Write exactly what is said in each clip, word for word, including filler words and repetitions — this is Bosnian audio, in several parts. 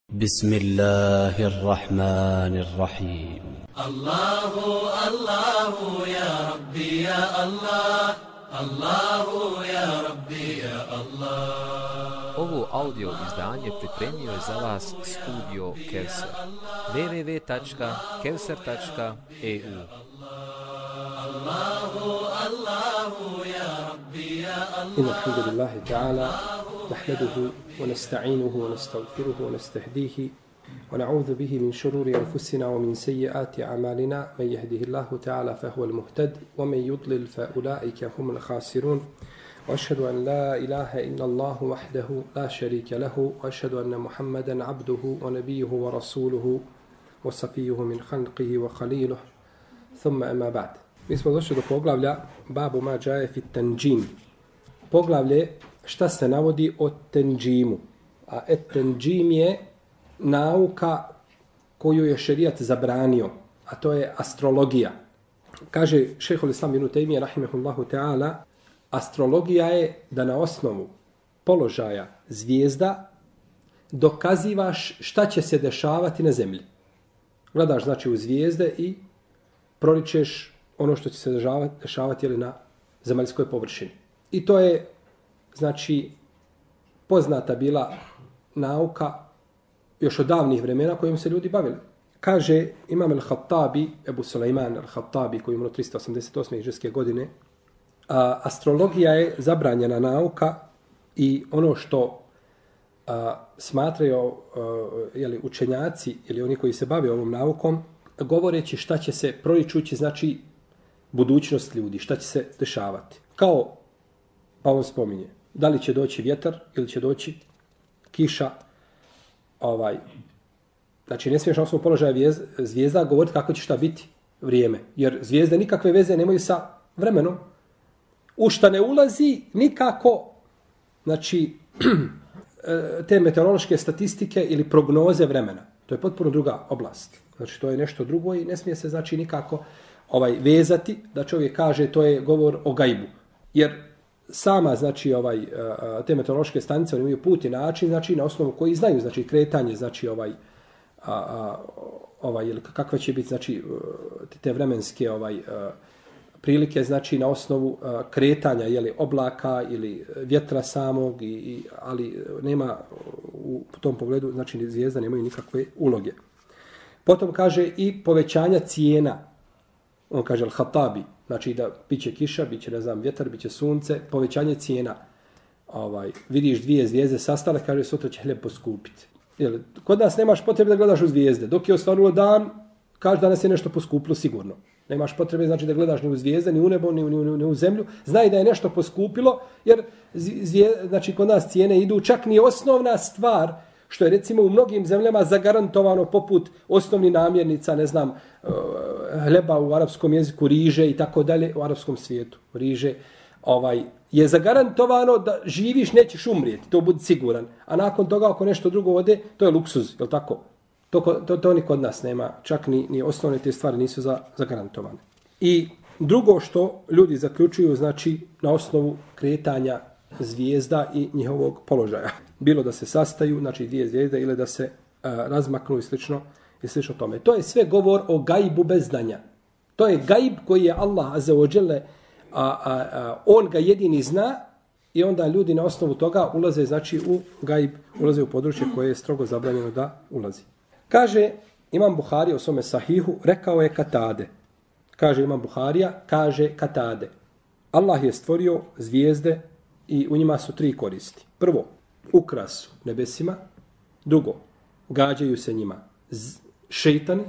بسم الله الرحمن الرحيم الله الله يا ربي يا الله الله يا ربي يا الله. Ovo audio izdanje pripremio je za vas studio Kevser. w w w tačka kevser tačka e u الله الله يا ربي يا الله. إن الحمد لله تعالى نحمده ونستعينه ونستغفره ونستهديه ونعوذ به من شرور أنفسنا ومن سيئات أعمالنا. من يهده الله تعالى فهو المهتد ومن يضلل فأولئك هم الخاسرون. وأشهد أن لا إله إلا الله وحده لا شريك له وأشهد أن محمدا عبده ونبيه ورسوله وصفيه من خلقه وخليله ثم أما بعد. Mi smo došli do poglavlja Babu ma džaje fit tanđim. Poglavlje šta se navodi o tenđimu. A et tenđim je nauka koju je šerijat zabranio, a to je astrologija. Kaže šejhul Islam ibn Tejmije rahimehullahu ta'ala, astrologija je da na osnovu položaja zvijezda dokazivaš šta će se dešavati na zemlji. Gledaš znači u zvijezde i proričeš ono što će se dešavati, dešavati ili na zemaljskoj površini. I to je, znači, poznata bila nauka još od davnih vremena kojim se ljudi bavili. Kaže Imam al-Khattabi, Ebu Sulejman al-Khattabi, koji je umro tristo osamdeset osme hidžrske godine, a, astrologija je zabranjena nauka i ono što a, smatraju a, jeli, učenjaci ili oni koji se bave ovom naukom, govoreći šta će se proričući, znači budućnost ljudi, šta će se dešavati. Kao, pa on spominje, da li će doći vjetar ili će doći kiša, ovaj, znači ne smiješ na osnovu položaja zvijezda govoriti kako će šta biti vrijeme, jer zvijezde nikakve veze nemaju sa vremenom. U šta ne ulazi nikako, znači, te meteorološke statistike ili prognoze vremena. To je potpuno druga oblast. Znači, to je nešto drugo i ne smije se, znači, nikako ovaj vezati da čovjek kaže to je govor o gajbu. Jer sama, znači, ovaj, te meteorološke stanice, oni imaju put i način, znači, na osnovu koji znaju, znači, kretanje, znači, ovaj, a, a, ovaj, kakve će biti, znači, te vremenske, ovaj, a, prilike, znači, na osnovu a, kretanja, jeli, oblaka ili vjetra samog, i, i, ali nema u tom pogledu, znači, zvijezda nemaju nikakve uloge. Potom kaže i povećanja cijena. On kaže al-Khattabi, znači da biće kiša, biće, ne znam, vjetar, biće sunce, povećanje cijena. Ovaj, vidiš dvije zvijezde sastale, kaže sutra će hljeb poskupiti. Jel, kod nas nemaš potrebe da gledaš u zvijezde. Dok je osvanulo dan, kaže danas je nešto poskupilo sigurno. Nemaš potrebe, znači, da gledaš ni u zvijezde, ni u nebo, ni u, ni u, ni u zemlju. Znaj da je nešto poskupilo, jer zvijezde, znači, kod nas cijene idu, čak ni osnovna stvar, što je recimo u mnogim zemljama zagarantovano poput osnovnih namirnica, ne znam, hljeba u arapskom jeziku, riže i tako dalje, u arapskom svijetu, riže, ovaj, je zagarantovano da živiš, nećeš umrijeti, to budi siguran. A nakon toga, ako nešto drugo ode, to je luksuz, je li tako? To, to, to ni kod nas nema, čak ni, ni osnovne te stvari nisu za, zagarantovane. I drugo što ljudi zaključuju, znači, na osnovu kretanja zvijezda i njihovog položaja. Bilo da se sastaju, znači dvije zvijezde, ili da se a, razmaknu i slično, i slično tome. To je sve govor o gajbu bez znanja. To je gajb koji je Allah azza wa dželle, a, a, a, on ga jedini zna i onda ljudi na osnovu toga ulaze, znači, u gajb, ulaze u područje koje je strogo zabranjeno da ulazi. Kaže Imam Buharija u svome sahihu, rekao je Katade. Kaže Imam Buharija, kaže Katade. Allah je stvorio zvijezde i u njima su tri koristi. Prvo, ukrasu nebesima. Drugo, gađaju se njima šejtani.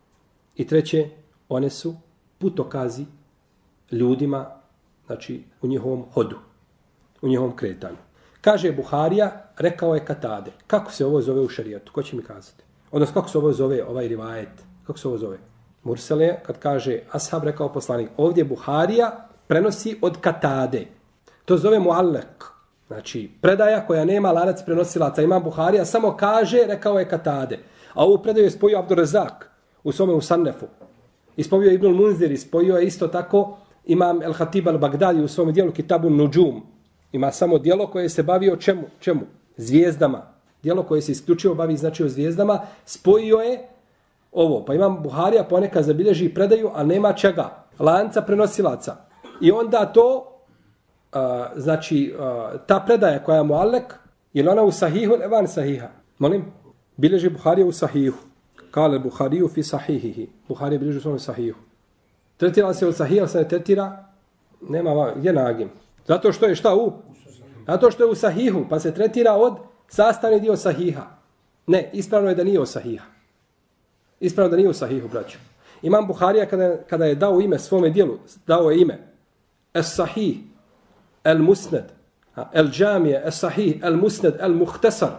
I treće, one su putokazi ljudima, znači u njihovom hodu, u njihovom kretanju. Kaže Buharija, rekao je Katade. Kako se ovo zove u šerijatu? Ko će mi kazati? Odnosno, kako se ovo zove, ovaj rivajet? Kako se ovo zove? Mursele, kad kaže ashab, rekao poslanik. Ovdje Buharija prenosi od Katade. To zove muallek. Znači, predaja koja nema lanac prenosilaca. Imam Buharija samo kaže, rekao je Katade. A ovu predaju je spojio Abdurazak u svome Usannefu. Ispojio je Ibnul Munzir, ispojio je isto tako Imam El-Hatib al-Bagdadi u svom dijelu Kitabu Nudžum. Ima samo dijelo koje se bavi o čemu? Čemu? Zvijezdama. djelo koje se isključivo bavi znači o zvijezdama, spojio je ovo. Pa imam Buharija ponekad zabilježi predaju, a nema čega. Lanca prenosilaca. I onda to, uh, znači, uh, ta predaja koja je muallek, je li ona u sahihu ili van sahiha? Molim? Bilježi Buharija u sahihu. Kale Buhariju fi sahihihi. Buharija bilježi u svom sahihu. Tretira se od sahiha, se ne tretira, nema, gdje nagim? Zato što je šta u? Zato što je u sahihu, pa se tretira od sastavni dio sahiha. Ne, ispravno je da nije u sahiha. Ispravno da nije u sahihu, braću. Imam Buharija kada, kada je dao ime svome dijelu, dao je ime Es-Sahih, El-Musned, El-Džamije, Es-Sahih, El-Musned, El-Muhtesar.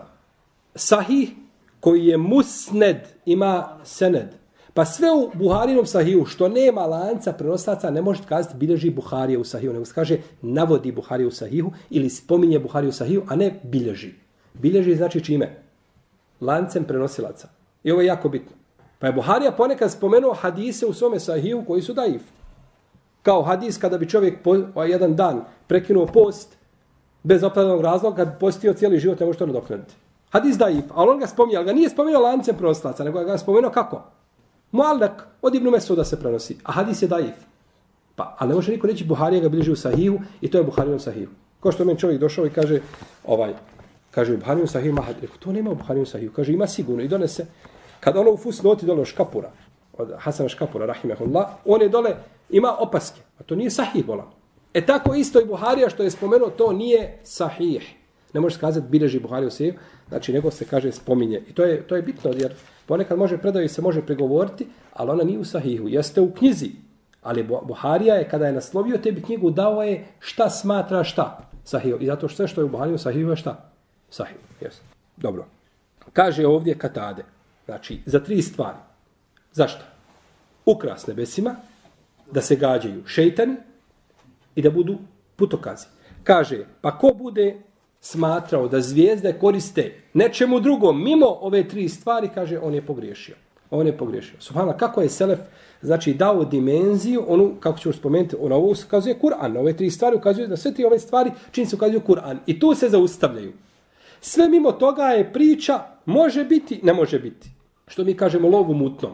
Sahih koji je musned, ima sened. Pa sve u Buharinom sahihu, što nema lanca prenoslaca, ne možete kazati bilježi Buharija u sahihu, nego se kaže navodi Buharija u sahihu ili spominje Buharija u sahihu, a ne bilježi. Bilježi znači čime? Lancem prenosilaca. I ovo je jako bitno. Pa je Buharija ponekad spomenuo hadise u svome sahihu koji su daif. Kao hadis kada bi čovjek po jedan dan prekinuo post bez opravdanog razloga, kad postio cijeli život, ne može to nadoknaditi. Hadis daif, ali on ga spominje, ali ga nije spomenuo lancem prenosilaca, nego ga spomenuo kako? Muallak od Ibnu Mesuda se prenosi, a hadis je daif. Pa, ali ne može niko reći Buharija ga bilježi u sahihu i to je Buharinom sahihu. Kao što meni čovjek došao i kaže, ovaj, kaže u Buharinom sahihu ima hadis. To nema u Buharinom sahihu. Kaže ima sigurno i donese. Kad ono u fusnoti dole Škapura, od Hasana Škapura, rahimehullah, on je dole, ima opaske. A to nije sahih bolan. E tako isto i Buharija što je spomenuo, to nije sahih. Ne može kazati bilježi Buhariju sahihu, znači nego se kaže spominje. I to je, to je bitno, jer ponekad može predaju se može pregovoriti, ali ona nije u sahihu. Jeste u knjizi, ali Buharija je, kada je naslovio tebi knjigu, dao je šta smatra šta sahihu. I zato što sve što je u Buhariju sahihu je šta? Sahihu, jeste. Dobro. Kaže ovdje Katade. Znači, za tri stvari. Zašto? Ukras nebesima, da se gađaju šejtani i da budu putokazi. Kaže, pa ko bude smatrao da zvijezde koriste nečemu drugom mimo ove tri stvari, kaže, on je pogriješio. On je pogriješio. Subhanallah, kako je Selef, znači, dao dimenziju, onu, kako ću spomenuti, on ovo ukazuje Kur'an. Ove tri stvari ukazuju da sve tri ove stvari čini se ukazuju Kur'an. I tu se zaustavljaju. Sve mimo toga je priča, može biti, ne može biti. Što mi kažemo lovu mutnom.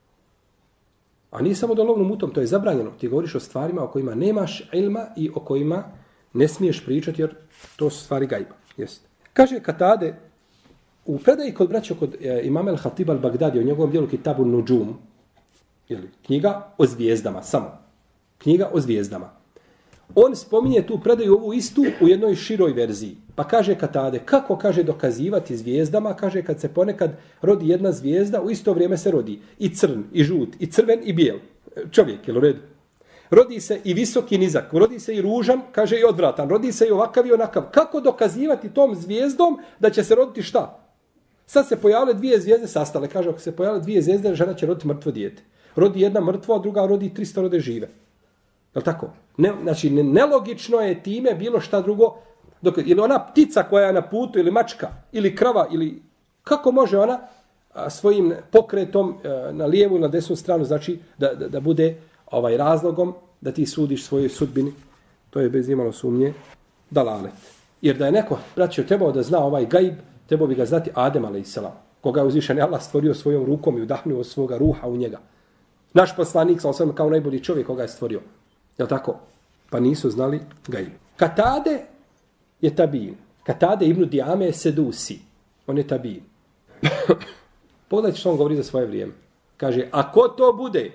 A nije samo da lovnu mutnom, to je zabranjeno. Ti govoriš o stvarima o kojima nemaš ilma i o kojima ne smiješ pričati, jer to su stvari gajba. Jeste. Kaže Katade, u predaji kod braća kod e, imama al-Hatib al-Bagdadi, o njegovom dijelu Kitabu Nudžum, ili knjiga o zvijezdama, samo. Knjiga o zvijezdama. On spominje tu predaju ovu istu u jednoj široj verziji. Pa kaže Katade, kako kaže dokazivati zvijezdama, kaže kad se ponekad rodi jedna zvijezda, u isto vrijeme se rodi i crn, i žut, i crven, i bijel. Čovjek, jel u redu? Rodi se i visok i nizak, rodi se i ružan, kaže i odvratan, rodi se i ovakav i onakav. Kako dokazivati tom zvijezdom da će se roditi šta? Sad se pojavile dvije zvijezde sastale. Kaže, ako se pojavile dvije zvijezde, žena će roditi mrtvo dijete. Rodi jedna mrtvo, a druga rodi tristo rode žive. Je li tako? Ne, znači, ne, nelogično je time bilo šta drugo. Dok, ili ona ptica koja je na putu, ili mačka, ili krava, ili kako može ona a, svojim pokretom a, na lijevu i na desnu stranu, znači da, da, da bude ovaj razlogom da ti sudiš svojoj sudbini. To je bez imalo sumnje dalalet. Jer da je neko, braćo, trebao da zna ovaj gajb, trebao bi ga znati Adem alejselam, koga je uzvišeni Allah stvorio svojom rukom i udahnuo svoga ruha u njega. Naš poslanik, sam kao najbolji čovjek koga je stvorio. Je li tako? Pa nisu znali gajb. Katade je tabin. Katade ibn Dijame je sedusi. On je tabin. Pogledajte što on govori za svoje vrijeme. Kaže, ako to bude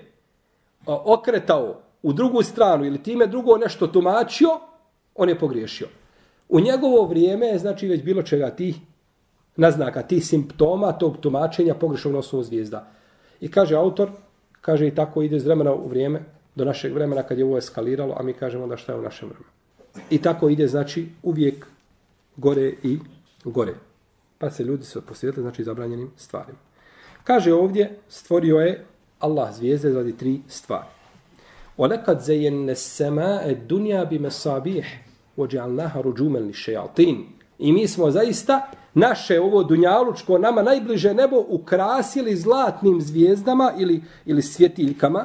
okretao u drugu stranu ili time drugo nešto tumačio, on je pogriješio. U njegovo vrijeme je znači već bilo čega tih naznaka, tih simptoma tog tumačenja pogrešnog na osnovu zvijezda. I kaže autor, kaže i tako ide iz vremena u vrijeme, do našeg vremena kad je ovo eskaliralo, a mi kažemo da šta je u našem vremenu. I tako ide, znači, uvijek gore i gore. Pa se ljudi se posvjetili, znači, zabranjenim stvarima. Kaže ovdje, stvorio je Allah zvijezde radi tri stvari. وَلَكَدْ زَيَّنَّ السَّمَاءَ الدُّنْيَا بِمَسَابِيحِ وَجَعَلْنَاهَا رُجُومًا لِلشَّيَاطِينِ. I mi smo zaista naše ovo dunjalučko, nama najbliže nebo ukrasili zlatnim zvijezdama ili, ili svjetiljkama,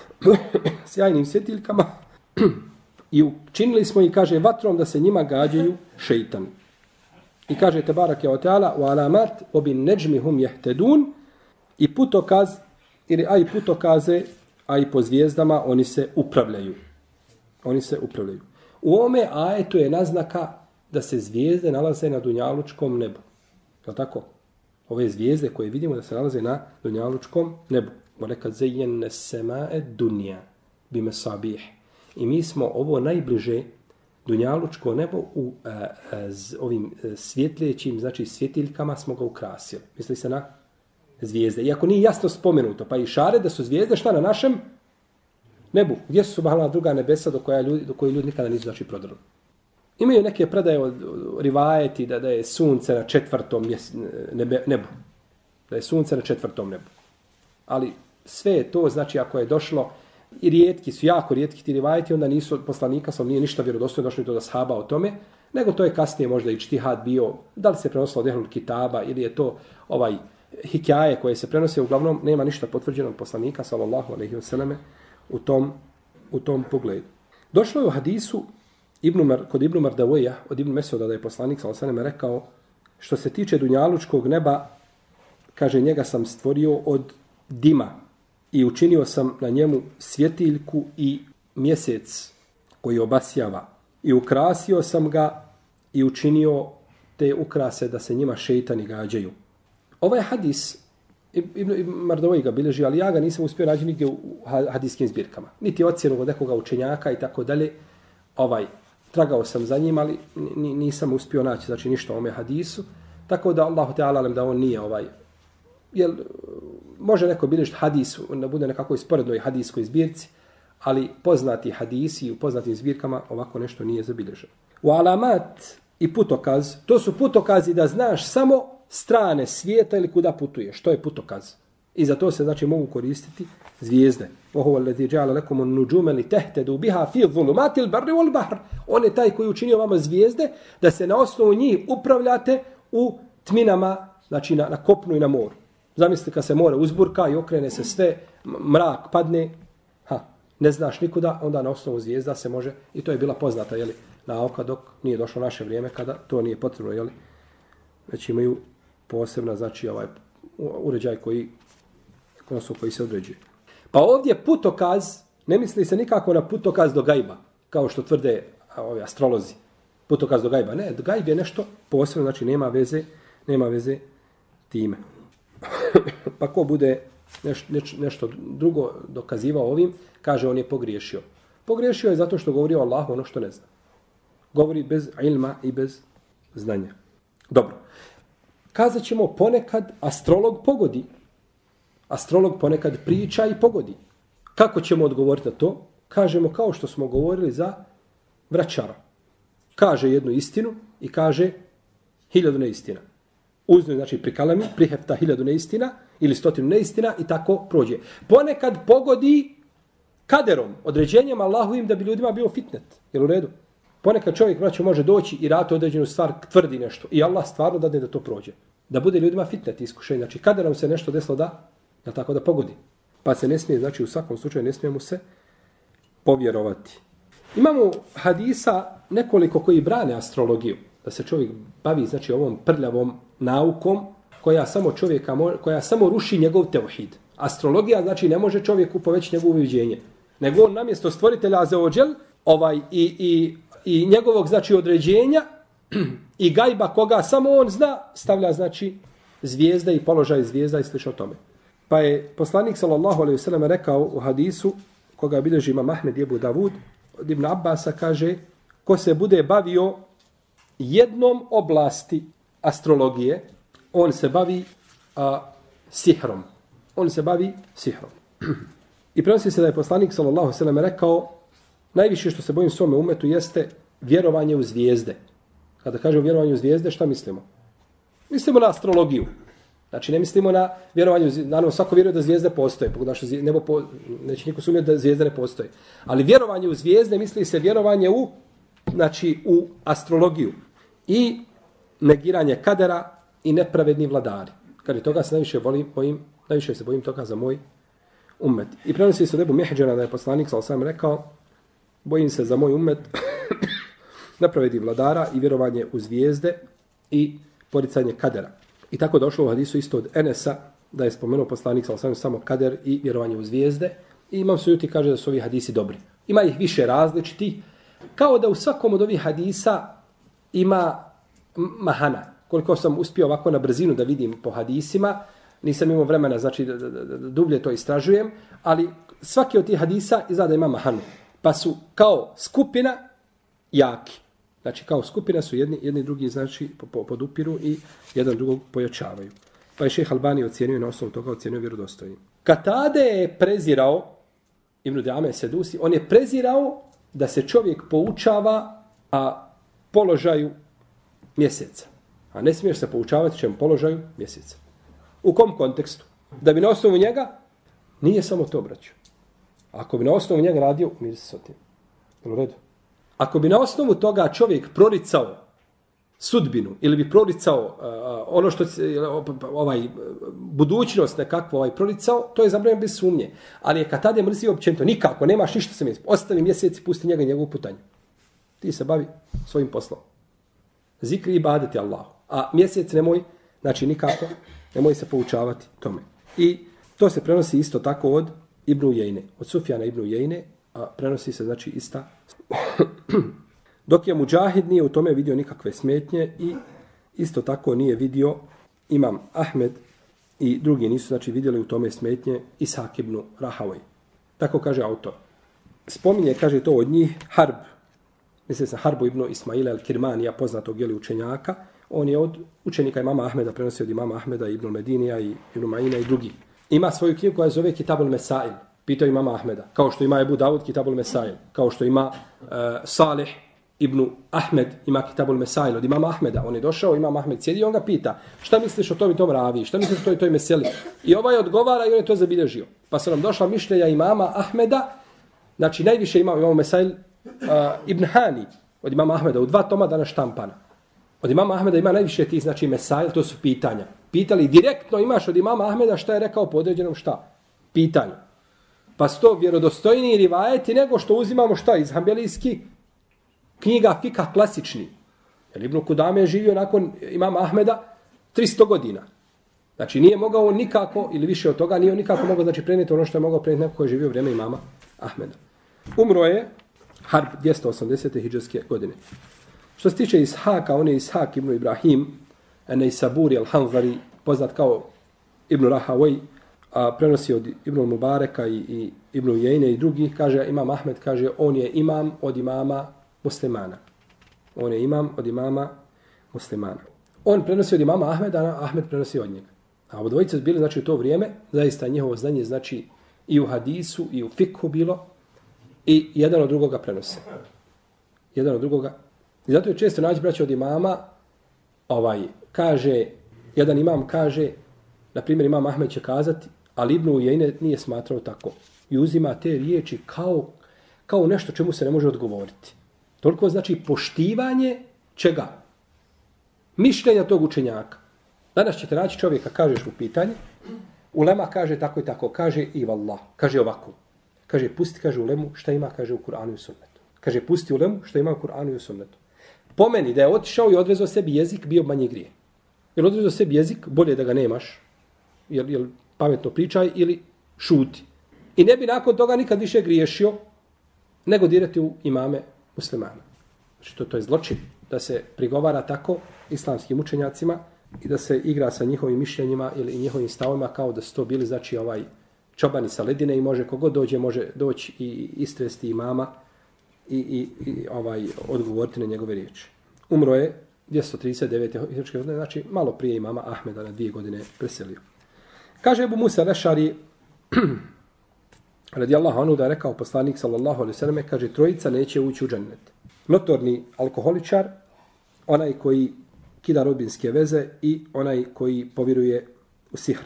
sjajnim svjetiljkama, i učinili smo i kaže vatrom da se njima gađaju šejtani. I kaže Tebarake wa ta'ala u alamat obin neđmihum jehtedun i putokaz, ili a i putokaze, a i po zvijezdama oni se upravljaju. Oni se upravljaju. U ome ajetu je naznaka da se zvijezde nalaze na dunjalučkom nebu. Je li tako? Ove zvijezde koje vidimo da se nalaze na dunjalučkom nebu. Molekad zejjenne semae dunja bime sabih. I mi smo ovo najbliže dunjalučko nebo u a, a, z, ovim a, svjetljećim, znači svjetiljkama smo ga ukrasili. Misli se na zvijezde. Iako nije jasno spomenuto, pa i šare da su zvijezde šta na našem nebu. Gdje su subhanallah druga nebesa do koja ljudi, do koje ljudi nikada nisu znači prodrli. Imaju neke predaje od rivajeti da, da je sunce na četvrtom nebe, nebu. Da je sunce na četvrtom nebu. Ali sve je to, znači ako je došlo, i rijetki su, jako rijetki ti rivajeti, onda nisu od poslanika, sam nije ništa vjerodostojno došlo do da shaba o tome, nego to je kasnije možda i čtihad bio, da li se prenosilo od ehlul kitaba ili je to ovaj hikaje koje se prenose, uglavnom nema ništa potvrđeno od poslanika, sallallahu alejhi ve selleme, u tom, u tom pogledu. Došlo je u hadisu Ibn Mar, kod Ibn Mardavoja, od Ibn Mesuda, da je poslanik sallallahu alejhi ve selleme rekao, što se tiče dunjalučkog neba, kaže, njega sam stvorio od dima i učinio sam na njemu svjetiljku i mjesec koji obasjava. I ukrasio sam ga i učinio te ukrase da se njima šejtani gađaju. Ovaj hadis, Ibn Mardavoji ga bilježi, ali ja ga nisam uspio naći nigdje u hadijskim zbirkama. Niti ocjenu od nekoga učenjaka i tako dalje. Ovaj, tragao sam za njim, ali nisam uspio naći, znači ništa o ome hadisu. Tako da Allahu Teala alam da on nije ovaj, jel, može neko bilježiti hadis, da bude nekakvoj sporednoj hadijskoj zbirci, ali poznati hadisi u poznatim zbirkama ovako nešto nije zabilježeno. U alamat i putokaz, to su putokazi da znaš samo strane svijeta ili kuda putuješ. Što je putokaz? I za to se znači mogu koristiti zvijezde. Ohuva allazi ja'ala lakum an-nujuma litahtadu biha fi dhulumati al-barri wal-bahr. On je taj koji učinio vama zvijezde da se na osnovu njih upravljate u tminama, znači na, na kopnu i na moru. Zamislite kad se more uzburka i okrene se sve, mrak padne, ha, ne znaš nikuda, onda na osnovu zvijezda se može, i to je bila poznata, jeli, nauka dok nije došlo naše vrijeme kada to nije potrebno, jeli, već imaju posebna, znači, ovaj uređaj koji, koji se određuje. Pa ovdje putokaz, ne misli se nikako na putokaz do gajba, kao što tvrde ovi astrolozi. Putokaz do gajba. Ne, gajb je nešto posebno, znači nema veze, nema veze time. Pa ko bude neš, neš, nešto drugo dokazivao ovim, kaže on je pogriješio. Pogriješio je zato što govori o Allahu ono što ne zna. Govori bez ilma i bez znanja. Dobro. Kazat ćemo ponekad astrolog pogodi. Astrolog ponekad priča i pogodi. Kako ćemo odgovoriti na to? Kažemo kao što smo govorili za vračara. Kaže jednu istinu i kaže hiljadu neistina. Uzme, znači, pri kalami, prihefta hiljadu neistina ili stotinu neistina i tako prođe. Ponekad pogodi kaderom, određenjem Allahovim da bi ljudima bio fitnet. Jel u redu? Ponekad čovjek vraća može doći i rati određenu stvar, tvrdi nešto. I Allah stvarno dadne da to prođe. Da bude ljudima fitnet iskušenje. Znači, kaderom se nešto desilo da, da tako da pogodi. Pa se ne smije, znači u svakom slučaju ne smijemo se povjerovati. Imamo hadisa nekoliko koji brane astrologiju. Da se čovjek bavi, znači, ovom prljavom naukom koja samo čovjeka, koja samo ruši njegov tevhid. Astrologija, znači, ne može čovjeku poveći njegovo uviđenje. Nego on namjesto stvoritelja Azeođel, ovaj, i, i, i njegovog, znači, određenja i gajba koga samo on zna, stavlja, znači, zvijezda i položaj zvijezda i slično tome. Pa je poslanik, sallallahu alejhi ve sellem, rekao u hadisu, koga bilježi imam Ahmed i Ebu Davud, od Ibn Abbasa, kaže, ko se bude bavio jednom oblasti astrologije, on se bavi a, sihrom. On se bavi sihrom. I prenosi se da je poslanik, sallallahu alejhi ve sellem, rekao, najviše što se bojim svome umetu jeste vjerovanje u zvijezde. Kada kažemo vjerovanje u zvijezde, šta mislimo? Mislimo na astrologiju. Znači, ne mislimo na vjerovanje, naravno, svako vjeruje da zvijezde postoje, pogledaj što nebo po, neće niko sumnjati da zvijezde ne postoje. Ali vjerovanje u zvijezde misli se vjerovanje u, znači, u astrologiju i negiranje kadera i nepravedni vladari. Kad toga se najviše bojim, bojim, najviše se bojim toga za moj ummet. I prenosi se od Ebu Mihđana da je poslanik sallallahu alejhi ve sellem rekao, bojim se za moj ummet nepravedni vladara i vjerovanje u zvijezde i poricanje kadera. I tako došlo u hadisu isto od Enesa, da je spomenuo poslanik sallallahu alejhi ve sellem samo kader i vjerovanje u zvijezde. I Imam Sujuti kaže da su ovi hadisi dobri. Ima ih više različitih, kao da u svakom od ovih hadisa ima mahana. Koliko sam uspio ovako na brzinu da vidim po hadisima, nisam imao vremena znači da, da, da, da dublje to istražujem, ali svaki od tih hadisa izgleda ima mahanu. Pa su kao skupina jaki. Znači kao skupina su jedni, jedni drugi znači podupiru i jedan drugog pojačavaju. Pa je šejh Albani ocjenio na osnovu toga ocjenio vjerodostojnim. Katade je prezirao, Ibn Diame Sedusi, on je prezirao da se čovjek poučava a položaju mjeseca. A ne smiješ se poučavati čem položaju mjeseca. U kom kontekstu? Da bi na osnovu njega, nije samo to, braćo. Ako bi na osnovu njega radio, umiri se s otim. U redu. Ako bi na osnovu toga čovjek proricao sudbinu ili bi proricao uh, ono što ovaj budućnost nekakvo ovaj proricao, to je zabranjeno bez sumnje. Ali je Katade mrzio općenito, nikako, nemaš ništa sa mjesecom. Ostavi mjesec i pusti njega i njegovu putanju. Ti se bavi svojim poslom. Zikri i badeti Allahu. A mjesec nemoj, znači nikako, nemoj se poučavati tome. I to se prenosi isto tako od Ibnu Jejne, od Sufjana Ibnu Jejne, a prenosi se znači ista. Dok je Mudžahid nije u tome vidio nikakve smetnje i isto tako nije vidio Imam Ahmed i drugi nisu znači vidjeli u tome smetnje Ishak ibn Rahavoj. Tako kaže autor. Spominje, kaže to od njih, Harb, misli se Harbu ibn Ismaila al-Kirmanija, poznatog jeli učenjaka. On je od učenika imama Ahmeda, prenosi od imama Ahmeda, Ibn Medinija i Ibn Ma'ina i drugi. Ima svoju knjigu koja zove Kitabul Mesail, pitao imama Ahmeda, kao što ima Ebu Davud Kitabul Mesail, kao što ima uh, Salih ibn Ahmed, ima Kitabul Mesail od imama Ahmeda. On je došao, imam Ahmed sjedi i on ga pita, šta misliš o tom i tom ravi, šta misliš o toj, toj meseli? I ovaj odgovara i on je to zabilježio. Pa su nam došla mišljenja imama Ahmeda, znači najviše imamo imamo Mesail uh, Ibn Hani, od imama Ahmeda, u dva toma dana štampana. Od imama Ahmeda ima najviše tih, znači Mesail, to su pitanja. Pitali direktno imaš od imama Ahmeda šta je rekao po određenom šta? Pitanju. Pa su to vjerodostojniji rivajeti nego što uzimamo šta iz hambelijski knjiga fika klasični. Jer Ibn Kudame je živio nakon imama Ahmeda tristo godina. Znači nije mogao nikako, ili više od toga, nije nikako mogao znači, prenijeti ono što je mogao prenijeti neko koji je živio u vrijeme imama Ahmeda. Umro je Harb dvjesto osamdesete hidžrske godine. Što se tiče Ishaka, on je Ishak ibn Ibrahim, Neisaburi al-Hanzari, poznat kao Ibn Rahavoj, a prenosi od Ibn Mubareka i, i Ibn Jejne i drugih, kaže imam Ahmed, kaže on je imam od imama muslimana. On je imam od imama muslimana. On prenosi od imama Ahmeda, a Ahmed prenosi od njega. A obodvojice su bili, znači, u to vrijeme, zaista njihovo znanje, znači, i u hadisu, i u fikhu bilo, i jedan od drugoga prenose. Jedan od drugoga. I zato je često naći, braći, od imama, ovaj, kaže, jedan imam kaže, na primjer, imam Ahmed će kazati, ali Ibn Ujejne nije smatrao tako. I uzima te riječi kao, kao nešto čemu se ne može odgovoriti. Toliko znači poštivanje čega? Mišljenja tog učenjaka. Danas ćete naći čovjeka, kažeš mu pitanje, ulema kaže tako i tako, kaže i vallah, kaže ovako. Kaže, pusti, kaže ulemu, šta ima, kaže u Kur'anu i sunnetu. Kaže, pusti ulemu, šta ima u Kur'anu i sunnetu. Po meni, da je otišao i odrezao sebi jezik, bio manje grije. Jer odrezao sebi jezik, bolje da ga nemaš, jer, jer pametno pričaj ili šuti. I ne bi nakon toga nikad više griješio, nego dirati u imame muslimana. Znači, to, to je zločin, da se prigovara tako islamskim učenjacima i da se igra sa njihovim mišljenjima ili njihovim stavima kao da su to bili, znači, ovaj čobani sa ledine i može kogod dođe, može doći i istresti imama i, i, i ovaj odgovoriti na njegove riječi. Umro je dvjesto trideset devete hidžrske godine, znači malo prije imama Ahmeda, na dvije godine preselio. Kaže Ebu Musa Lešari, radijallahu anhu, da je rekao poslanik sallallahu alejhi ve selleme, kaže, trojica neće ući u džennet. Notorni alkoholičar, onaj koji kida rodbinske veze i onaj koji povjeruje u sihr.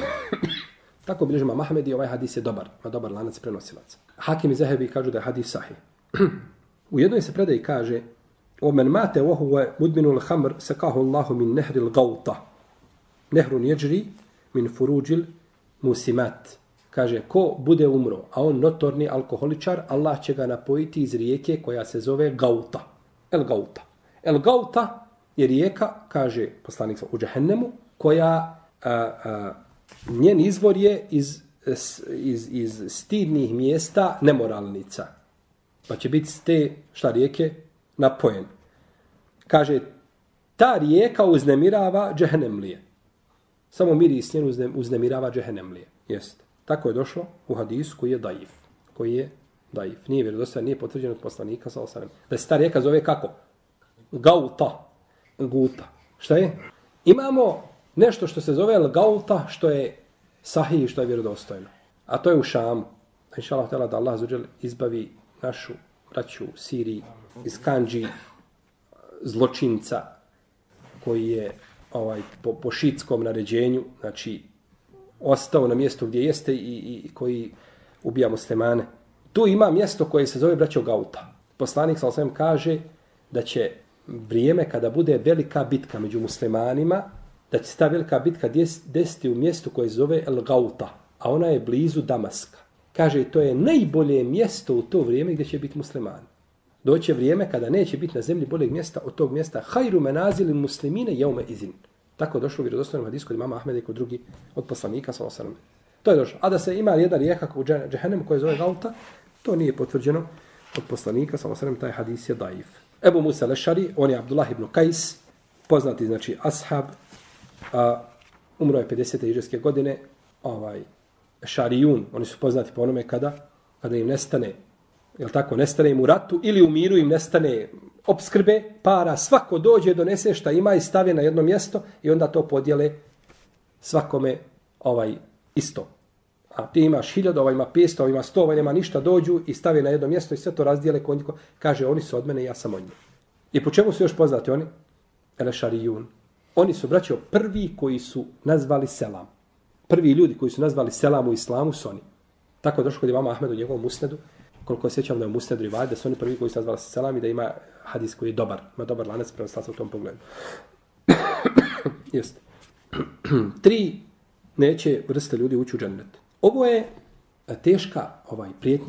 Tako bilježi imam Ahmed i ovaj hadis je dobar, na dobar lanac prenosilaca. Hakim i Zahebi kažu da je hadis sahih. U jednoj se predaji kaže, omen mate vohuve mudminul hamr sekahu Allahu min nehril gauta. Nehrun jeđri min furuđil musimat. Kaže, ko bude umro, a on notorni alkoholičar, Allah će ga napojiti iz rijeke koja se zove Gauta. El Gauta. El Gauta je rijeka, kaže poslanik u džehennemu, koja a, a, njen izvor je iz, iz, iz stidnih mjesta nemoralnica. Pa će biti te, šta rijeke, napojen. Kaže, ta rijeka uznemirava džehennemlije. Samo miris njen uznemirava džehennemlije. Jest. Tako je došlo u hadisu koji je daif. Koji je daif. Nije vjerodostojan, nije potvrđen od poslanika, sallallahu alejhi ve sellem. Da se ta rijeka zove kako? Gauta. Guta. Šta je? Imamo nešto što se zove Gauta, što je sahih, što je vjerodostojno. A to je u Šamu. Inšallah tela da Allah azza izbavi našu braću u Siriji iz Kandži, zločinca koji je ovaj po, po šitskom naređenju, znači ostao na mjestu gdje jeste i, i koji ubija muslimane. Tu ima mjesto koje se zove braćo Gauta. Poslanik sallallahu alejhi ve sellem kaže da će vrijeme kada bude velika bitka među muslimanima, da će se ta velika bitka desiti u mjestu koje se zove El Gauta, a ona je blizu Damaska. Kaže, to je najbolje mjesto u to vrijeme gdje će biti muslimani. Doće vrijeme kada neće biti na zemlji boljeg mjesta od tog mjesta. Hajru menazili muslimine jeume izin. Tako je došlo u vjerodostojnom hadisku od imama Ahmeda i kod drugi od poslanika sallallahu alejhi ve sellem. To je došlo. A da se ima jedna rijeka u džehennemu koja se zove Gauta, to nije potvrđeno od poslanika sallallahu alejhi ve sellem, taj hadis je daif. Ebu Musa al-Ešari, on je Abdullah ibn Kajs, poznati znači ashab, a, umro je pedesete hidžretske godine, ovaj Šarijun, oni su poznati po onome kada, kada im nestane, jel tako, nestane im u ratu ili u miru im nestane opskrbe, para, svako dođe, donese šta ima i stavi na jedno mjesto i onda to podijele svakome ovaj isto. A ti imaš hiljadu, ovaj ima petsto, ovaj ima sto, ovaj nema ništa, dođu i stave na jedno mjesto i sve to razdijele. Kaže, oni su od mene, ja sam od njih. I po čemu su još poznati oni? Ele Šarijun. Oni su, braćo, prvi koji su nazvali selam. Prvi ljudi koji su nazvali selam u islamu su oni. Tako je došlo kod imama Ahmedu u njegovom musnedu, koliko sjećam da je u musnedu rivajet, da su oni prvi koji su nazvali selam i da ima hadis koji je dobar. Ima dobar lanac prenoslaca u tom pogledu. Jeste. Tri neće vrste ljudi ući u džennet. Ovo je teška ovaj prijetnja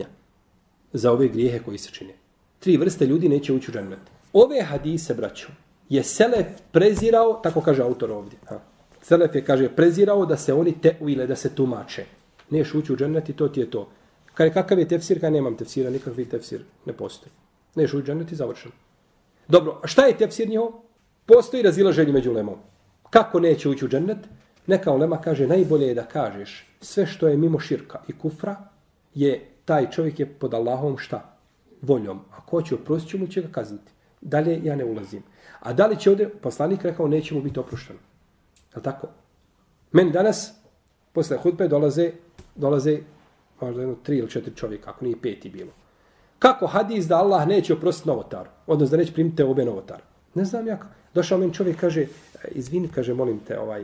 za ove grijehe koji se čine. Tri vrste ljudi neće ući u džennet. Ove hadise, braćo, je selef prezirao, tako kaže autor ovdje. Ha. Selef je, kaže, prezirao da se oni teuvile, da se tumače. Neš ući u džennet i to ti je to. Kaže, kakav je tefsir? Kaže, nemam tefsira, nikakvi tefsir. Ne postoji. Neš ući u džennet i završeno. Dobro, a šta je tefsir njihov? Postoji razilaženje među ulemom. Kako neće ući u džennet? Neka ulema kaže, najbolje je da kažeš sve što je mimo širka i kufra, je taj čovjek je pod Allahom šta? Voljom. Ako će oprostit će mu, će ga kazniti. Dalje ja ne ulazim. A da li će ovdje, poslanik rekao, neće mu biti oprošteno. Je li tako? Meni danas, posle hutbe, dolaze, dolaze možda jedno tri ili četiri čovjeka, ako nije peti bilo. Kako hadis da Allah neće oprostiti novotaru? Odnosno da neće primiti obe novotaru? Ne znam ja. Došao meni čovjek, kaže, izvini, kaže, molim te, ovaj,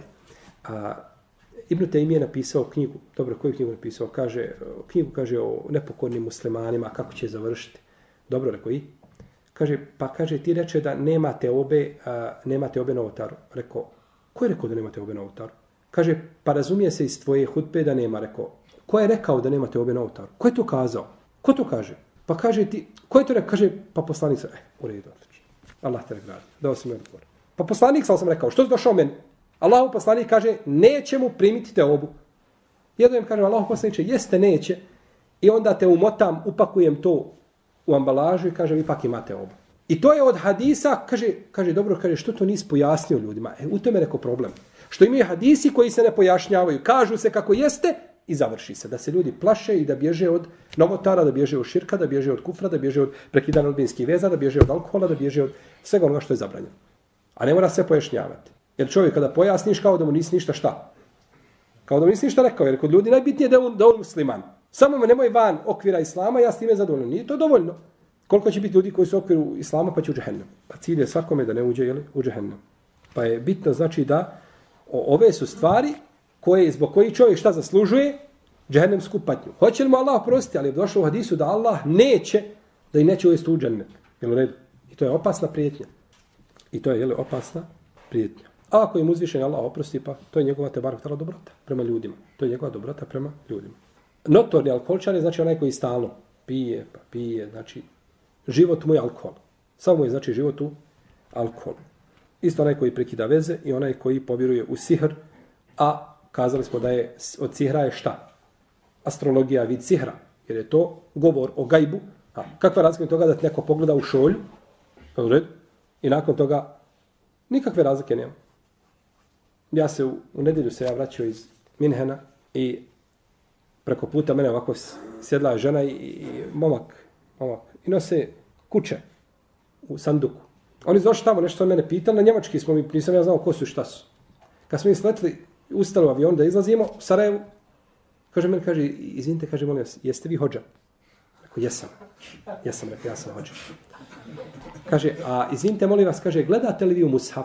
a, Ibn Taymije je napisao knjigu, dobro, koju knjigu napisao? Kaže, knjigu kaže o nepokornim muslimanima, kako će završiti. Dobro, rekao i? Kaže, pa kaže, ti reče da nemate obe, a, nemate obe novotaru. Rekao, ko je rekao da nemate obe novotaru? Kaže, pa razumije se iz tvoje hutbe da nema. Rekao, ko je rekao da nemate obe novotaru? Ko je to kazao? Ko to kaže? Pa kaže ti, ko je to rekao? Kaže, pa poslanik sam, eh, u redu, odlično. Allah te nagradi. Dao sam mi odgovor. Pa poslanik sam rekao, što si došao meni? Allahu poslanik kaže, neće mu primiti te obu. Jedno im kaže, Allahu poslanik će, jeste, neće. I onda te umotam, upakujem to u ambalažu i kaže, ipak imate obu. I to je od hadisa, kaže, kaže dobro, kaže, što to nisi pojasnio ljudima? E, u tome je rekao problem. Što imaju hadisi koji se ne pojašnjavaju. Kažu se kako jeste i završi se. Da se ljudi plaše i da bježe od novotara, da bježe od širka, da bježe od kufra, da bježe od prekidanja rodbinskih veza, da bježe od alkohola, da bježe od svega onoga što je zabranjeno. A ne mora se pojašnjavati. Jer čovjek kada pojasniš kao da mu nisi ništa šta? Kao da mu nisi ništa rekao. Jer kod ljudi najbitnije da on, da on musliman. Samo me nemoj van okvira islama, ja s time zadovoljno. Nije to dovoljno. Koliko će biti ljudi koji su u okviru islama pa će u džehennem. Pa cilj je svakome da ne uđe jeli, u džehennem. Pa je bitno znači da o, ove su stvari koje, zbog kojih čovjek šta zaslužuje? Džehennemsku patnju. Hoće li mu Allah oprostiti? Ali je došlo u hadisu da Allah neće, da i neće uvesti u džehennem. Jel u redu? I to je opasna prijetnja. I to je jeli, opasna prijetnja. A ako im uzvišen Allah oprosti, pa to je njegova tebarak tala dobrota prema ljudima. To je njegova dobrota prema ljudima. Notorni alkoholčar je znači onaj koji stalno pije, pa pije, znači život mu je alkohol. Samo mu je znači život u alkoholu. Isto onaj koji prekida veze i onaj koji povjeruje u sihr, a kazali smo da je od sihra je šta? Astrologija vid sihra, jer je to govor o gajbu. A kakva razlika toga da ti neko pogleda u šolju i nakon toga nikakve razlike nema. Ja se u, u nedjelju se ja vraćao iz Minhena i preko puta mene ovako sjedla žena i, i momak, momak i nose kuće u sanduku. Oni su došli tamo, nešto od mene pitali, na njemački smo mi, nisam ja znao ko su i šta su. Kad smo mi sletili, ustali u avion da izlazimo u Sarajevu, kaže meni, kaže, izvinite, kaže, molim vas, jeste vi hođa? Rekao, jesam. Jesam, rekao, ja sam hođa. Kaže, a izvinite, molim vas, kaže, gledate li vi u mushaf?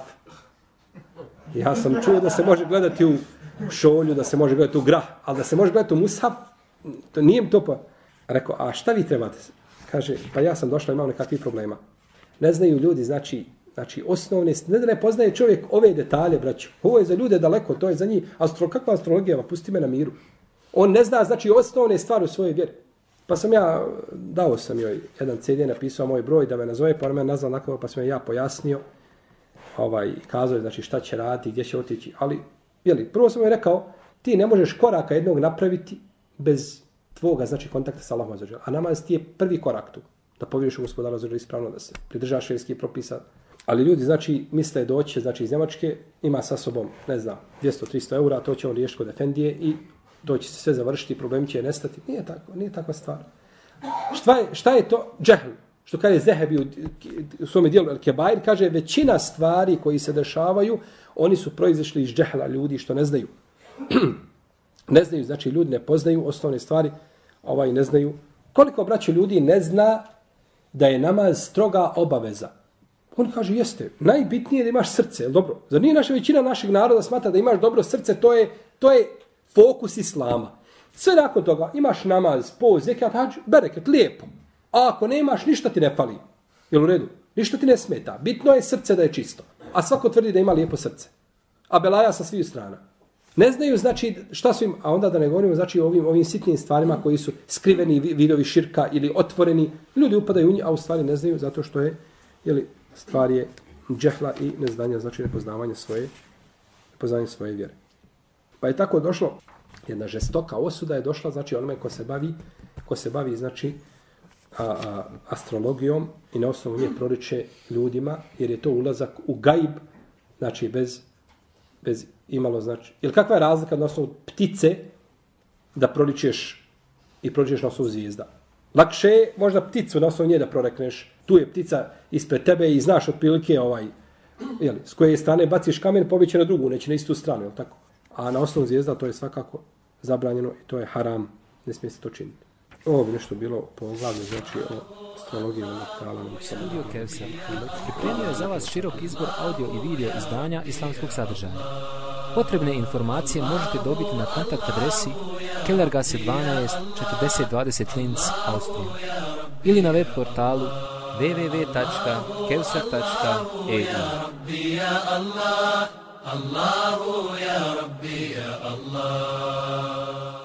Ja sam čuo da se može gledati u šolju, da se može gledati u grah, ali da se može gledati u mushaf, to nije mi to pa. Rekao, a šta vi trebate? Kaže, pa ja sam došla, imam nekakvih problema. Ne znaju ljudi, znači, znači osnovne, ne da ne poznaje čovjek ove detalje, braću. Ovo je za ljude daleko, to je za njih. Astro, kakva astrologija, pusti me na miru. On ne zna, znači, osnovne stvari u svojoj vjeri. Pa sam ja, dao sam joj jedan ce de, napisao moj broj da me nazove, pa on me nazval nakon, pa sam ja pojasnio, ovaj, kazao, znači, šta će raditi, gdje će otići. Ali, jeli, prvo sam joj rekao, ti ne možeš koraka jednog napraviti bez tvoga, znači, kontakta sa Allahom azza wa dželle. A namaz ti je prvi korak tu. Da povjeriš u gospodara azza wa dželle ispravno, da se pridržaš šerijskih propisa. Ali ljudi, znači, misle doći, znači, iz Njemačke, ima sa sobom, ne znam, dvjesto do tristo eura, to će on riješiti kod efendije i doći se sve završiti, problemi će nestati. Nije tako, nije takva stvar. Šta je, šta je to? Džehl. Što kaže Zehebi u, u svome dijelu El Kebair, kaže većina stvari koji se dešavaju, oni su proizašli iz džehla ljudi što ne znaju. Ne znaju, znači ljudi ne poznaju osnovne stvari, ovaj ne znaju. Koliko braćo ljudi ne zna da je namaz stroga obaveza? On kaže, jeste, najbitnije je da imaš srce, dobro. Zar nije naša većina našeg naroda smatra da imaš dobro srce, to je, to je fokus islama. Sve nakon toga imaš namaz, post, zekat, hadž, bereket, lijepo. A ako nemaš, ništa ti ne fali. Jel u redu? Ništa ti ne smeta. Bitno je srce da je čisto. A svako tvrdi da ima lijepo srce. A belaja sa svih strana. Ne znaju, znači, šta su im, a onda da ne govorimo, znači, o ovim, ovim sitnim stvarima koji su skriveni vidovi širka ili otvoreni. Ljudi upadaju u njih, a u stvari ne znaju zato što je, jeli, stvar je džehla i neznanja, znači nepoznavanje svoje, nepoznavanje svoje vjere. Pa je tako došlo, jedna žestoka osuda je došla, znači onome ko se bavi, ko se bavi, znači, a, a, astrologijom i na osnovu nje proriče ljudima, jer je to ulazak u gajb, znači bez, bez imalo, znači, jer kakva je razlika na osnovu ptice da proričeš i proričeš na osnovu zvijezda? Lakše je možda pticu na osnovu nje da prorekneš, tu je ptica ispred tebe i znaš otprilike ovaj, jeli, s koje strane baciš kamen, pobiće na drugu, neće na istu stranu, jel tako? A na osnovu zvijezda to je svakako zabranjeno i to je haram, ne smije se to činiti. Ovo bi nešto bilo po glavlju, znači o astrologiji. Studio Kevser pripremio je za vas širok izbor audio i video izdanja islamskog sadržaja. Potrebne informacije možete dobiti na kontakt adresi Kellergasse dvanaest četrdeset dvadeset Linz, Austrija ili na web portalu w w w tačka kevser tačka e u. الله يا ربي يا الله